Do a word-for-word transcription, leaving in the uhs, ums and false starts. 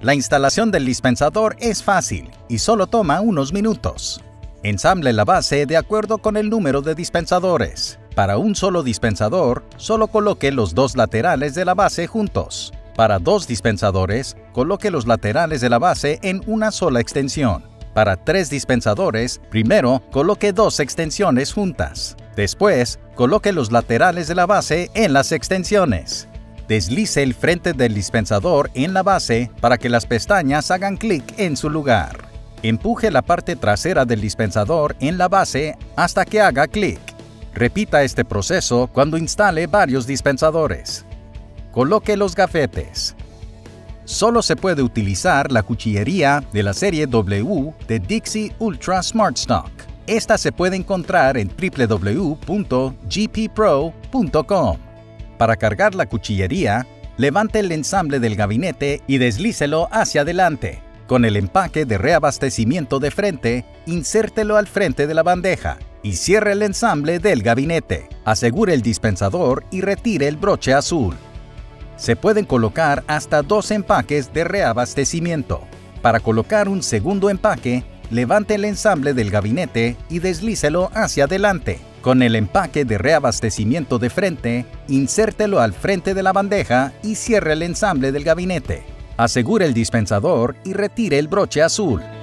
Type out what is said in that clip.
La instalación del dispensador es fácil y solo toma unos minutos. Ensamble la base de acuerdo con el número de dispensadores. Para un solo dispensador, solo coloque los dos laterales de la base juntos. Para dos dispensadores, coloque los laterales de la base en una sola extensión. Para tres dispensadores, primero coloque dos extensiones juntas. Después, coloque los laterales de la base en las extensiones. Deslice el frente del dispensador en la base para que las pestañas hagan clic en su lugar. Empuje la parte trasera del dispensador en la base hasta que haga clic. Repita este proceso cuando instale varios dispensadores. Coloque los gafetes. Solo se puede utilizar la cuchillería de la serie W de Dixie Ultra Smart Stock. Esta se puede encontrar en w w w punto g p pro punto com. Para cargar la cuchillería, levante el ensamble del gabinete y deslícelo hacia adelante. Con el empaque de reabastecimiento de frente, insértelo al frente de la bandeja y cierre el ensamble del gabinete. Asegure el dispensador y retire el broche azul. Se pueden colocar hasta dos empaques de reabastecimiento. Para colocar un segundo empaque, levante el ensamble del gabinete y deslícelo hacia adelante. Con el empaque de reabastecimiento de frente, insértelo al frente de la bandeja y cierre el ensamble del gabinete. Asegure el dispensador y retire el broche azul.